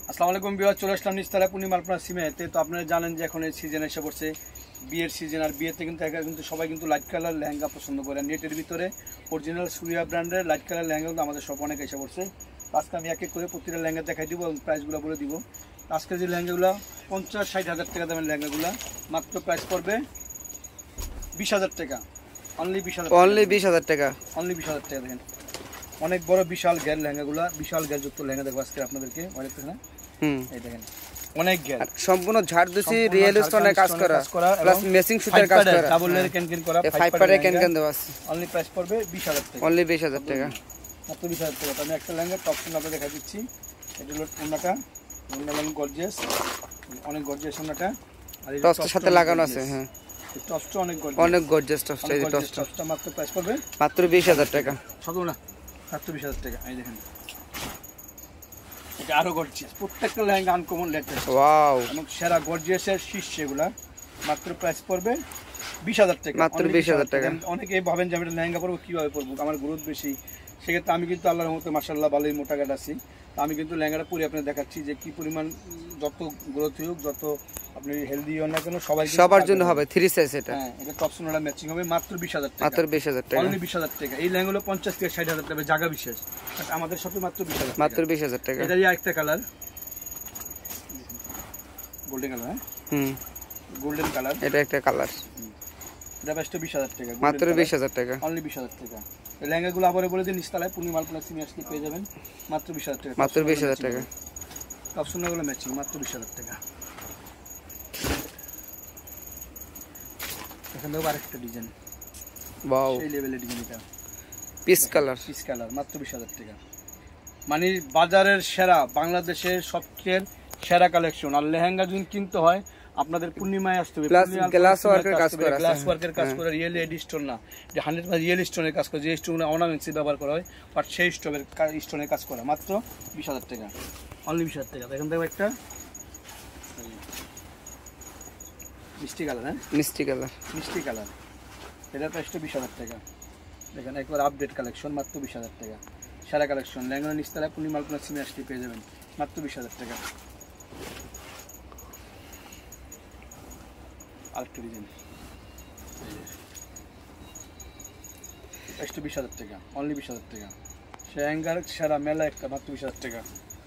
আসসালামু আলাইকুম ভিউয়ার, চলে আসলাম নিস্তারা পূর্ণিমা আপনার সিমেতে। তো আপনারা জানেন যে এখন এই সিজন এসে পড়ছে, বিয়ের সিজন। আর বিয়েতে কিন্তু সবাই কিন্তু লাইট কালার লেহেঙ্গা পছন্দ করে। নেটের ভিতরে অরিজিনাল সুরিয়া ব্র্যান্ডের লাইট কালার লেহেঙ্গা কিন্তু আমাদের সব অনেক এসে পড়ছে। আজকে আমি এক এক করে প্রতিটা লেহেঙ্গা দেখাই দিব এবং প্রাইসগুলো বলে দিব। আজকে যে লেহেঙ্গাগুলো 50-60 হাজার টাকা দামের লেহেঙ্গাগুলো মাত্র প্রাইস পড়বে 20,000 টাকা। অনলি 20,000 টাকা। দেখেন অনেক বড় বিশাল ঘের লেহেঙ্গাগুলো, বিশাল ঘের যুক্ত লেহেঙ্গা দেখবো আজকে আপনাদেরকে। এই দেখেন অনেক ঘের, সম্পূর্ণ ঝাড়দুসি রিয়েল স্টোনের কাজ করা প্লাস মেসিং সুতার কাজ করা, ডাবল লেয়ার ক্যান করা, 5 পারে ক্যান দেওয়া আছে। অনলি প্রাইস পড়বে 20,000 টাকা। অনলি 20,000 টাকা, মাত্র 20,000 টাকা। আমি একটা লেহেঙ্গা টপ শুন আপনাদের দেখা দিচ্ছি। এটা হলো ওন্নাটা, ওন্না গর্জিয়াস, অনেক গর্জিয়াস ওন্নাটা। আর এই টপসের সাথে লাগানো আছে। হ্যাঁ, এই টপসটা অনেক গর্জিয়াস টপস। এই টপসটা মাত্র প্রাইস পড়বে মাত্র 20,000 টাকা। সদো না, মাত্র 20,000 টাকা। এই দেখেন এটা আরো গর্জিয়াস, প্রত্যেকটা লেহেঙ্গা আনকমন লেটেস্ট, ওয়াও, এবং সেরা গর্জিয়াসের শীর্ষ এগুলা। মাত্র প্রাইস পড়বে 20,000 টাকা। মাত্র 20,000 টাকা। অনেকে ভাবেন যে আমি লেহেঙ্গা পরবো, কিভাবে পরবো, আমার গ্রোথ বেশি। সেক্ষেত্রে আমি কিন্তু আল্লাহর রহমতে মাশাআল্লাহ ভালোই মোটা কাট আছি। আমি কিন্তু লেহেঙ্গাটা পরে আপনাদের দেখাচ্ছি যে কি পরিমাণ, যত গ্রোথ হোক, যত আপনি হেলদি হন না কেন, সবার জন্য হবে 3 সাইজ। এটা হ্যাঁ, এটা টপ সোনাটা ম্যাচিং হবে। মাত্র 20,000 টাকা। মাত্র 20,000 টাকা। অনলি 20,000 টাকা। এই লেহেঙ্গাগুলো 50-60 হাজার টাকা জায়গা বিশেষ। আমাদের সাথে মাত্র 20,000 টাকা। মাত্র 20,000 টাকা। এটারই আরেকটা colour golden colour. Golden colour, এটা একটা কালার। এটা বেস্ট 20,000 টাকা। মাত্র 20,000 টাকা। অনলি 20,000 টাকা। এই লেহেঙ্গাগুলো আবার বলে দিন, নিস্তালায় পূর্ণিমা প্লাস সিমি আসলে পেয়ে যাবেন মাত্র 20,000 টাকা। মাত্র 20,000 টাকা। টপ সোনাগুলো ম্যাচিং, মাত্র 20,000 টাকা। এখানে আরেকটা ডিজাইন, ওয়াও, সেই লেভেলের ডিজাইন। এটা পিস কালার, মাত্র 20,000 টাকা। মানে বাজারের সেরা, বাংলাদেশের সবচেয়ে সেরা কালেকশন। আর লেহেঙ্গা যদি কিনতে হয় আপনাদের পূর্ণিমায় আসতে হবে। গ্লাস ওয়ার্কের কাজ করে, রিয়েল এডি স্টোন না, যে 100% রিয়েল স্টোনের কাজ করে, যে স্টোনে অর্নামেন্টসে ব্যবহার করা হয়, বাট সেই স্টোনের কাজ করা। মাত্র 20,000 টাকা। অনলি 20,000 টাকা। দেখেন দেখো একটা মিষ্টি কালার। হ্যাঁ, মিষ্টি কালার। এটার প্রাইসটা 20,000 টাকা। দেখেন একবার আপডেট কালেকশন, মাত্র 20,000 টাকা। সারা কালেকশন লেহেঙ্গা নিস্তালায় পূর্ণিমা প্লাস সিমি আসলে পেয়ে যাবেন মাত্র 20,000 টাকা। আরেকটা ডিজাইন, প্রাইসটা 20,000 টাকা। অনলি 20,000 টাকা। লেহেঙ্গার সারা মেলা একটা, মাত্র 20,000 টাকা।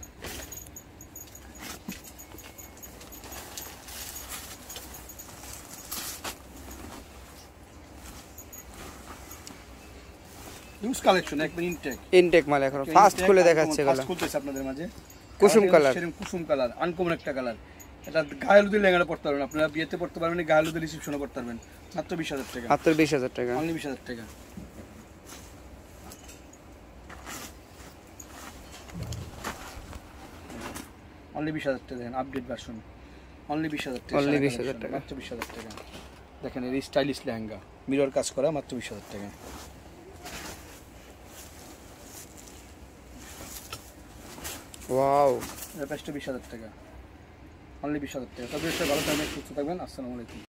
ইউজ কালেকশন, একদম ইনটেক মাল। এখন ফার্স্ট খুলে দেখাচ্ছে, ফার্স্ট খুলতেছে আপনাদের মাঝে। কুসুম কালার, আনকমন একটা কালার। এটা গায়ে হলুদের লেহেঙ্গা পড়তে পারবেন আপনারা, বিয়েতে পড়তে পারবেন, গায়ে হলুদের রিসেপশনে পড়তে পারবেন। মাত্র 20,000 টাকা। মাত্র 20,000 টাকা। অনলি 20,000 টাকা। অনলি 20,000 টাকা। দেখেন আপডেট ভার্সন, অনলি 20,000 টাকা। অনলি 20,000 টাকা। মাত্র 20,000 টাকা। দেখেন এই স্টাইলিশ লেহেঙ্গা, মিরর কাজ করা, মাত্র 20,000 টাকা। ওয়াও, এটা প্রাইসটা 20,000 টাকা। অনলি 20,000 টাকা। তবে ভালো থাকবেন, সুস্থ থাকবেন। আসসালামু আলাইকুম।